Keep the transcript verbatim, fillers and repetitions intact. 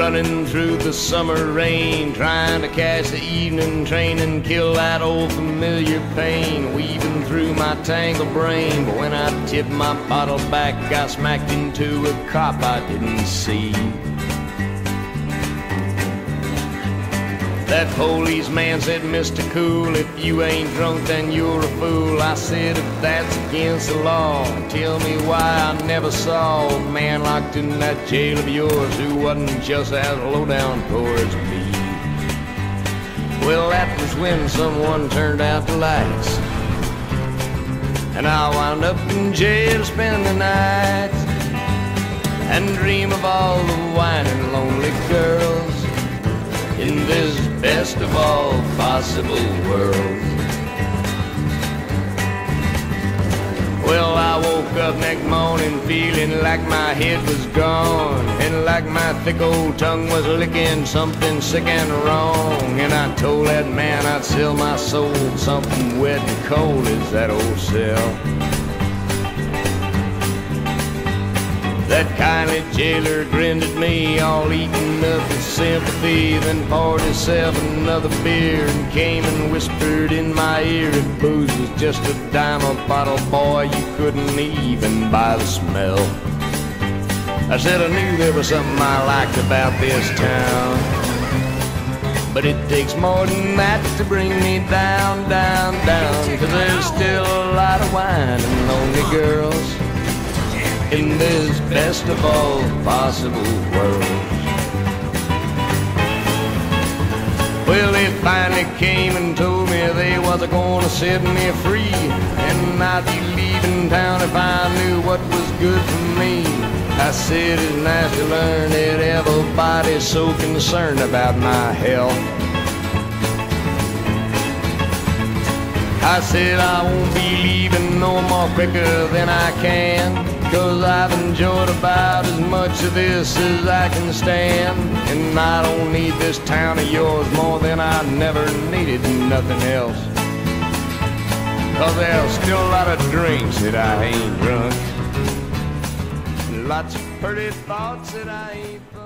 running through the summer rain, trying to catch the evening train and kill that old familiar pain, weaving through my tangled brain. But when I tipped my bottle back, I smacked into a cop I didn't see. That policeman said, "Mister Cool, if you ain't drunk, then you're a fool." I said, "If that's against the law, tell me why I never saw a man locked in that jail of yours who wasn't just as low down towards me." Well, that was when someone turned out the lights, and I wound up in jail to spend the night and dream of all the whining lonely girls in this best of all possible worlds. Well, I woke up next morning feeling like my head was gone, and like my thick old tongue was licking something sick and wrong. And I told that man I'd sell my soul, something wet and cold as that old cell. That kindly jailer grinned at me, all eaten up with sympathy, then poured himself another beer and came and whispered in my ear, "If booze was just a dime a bottle, boy, you couldn't even buy the smell." I said I knew there was something I liked about this town, but it takes more than that to bring me down, down, down, 'cause there's still a lot of wine and lonely girls in this best of all possible worlds. Well, they finally came and told me they was gonna set me free, and I'd be leaving town if I knew what was good for me. I said it's nice to learn that everybody's so concerned about my health. I said I won't be leaving no more quicker than I can, 'cause I've enjoyed about as much of this as I can stand. And I don't need this town of yours more than I never needed nothing else, 'cause there's still a lot of drinks that I ain't drunk, and lots of pretty thoughts that I ain't